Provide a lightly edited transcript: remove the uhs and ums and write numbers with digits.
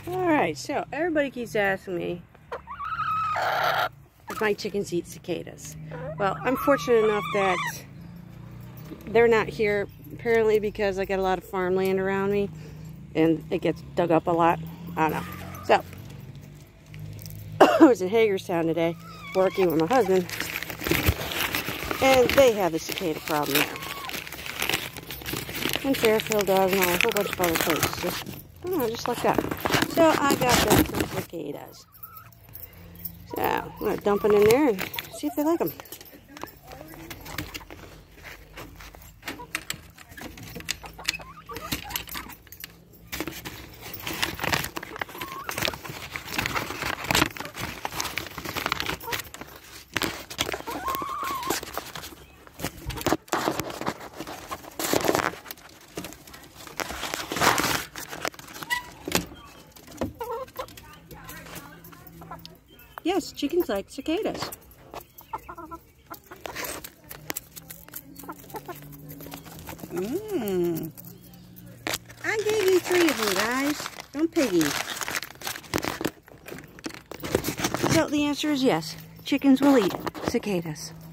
Alright, so everybody keeps asking me if my chickens eat cicadas. Well, I'm fortunate enough that they're not here, apparently because I got a lot of farmland around me and it gets dug up a lot. I don't know. So, I was in Hagerstown today working with my husband, and they have the cicada problem there. And Fairfield does, and a whole bunch of other places. Just like that. So I got them some cicadas. So I'm going to dump it in there and see if they like them. Yes, chickens like cicadas. I gave you 3 of them, guys. Don't piggy. So the answer is yes. Chickens will eat cicadas.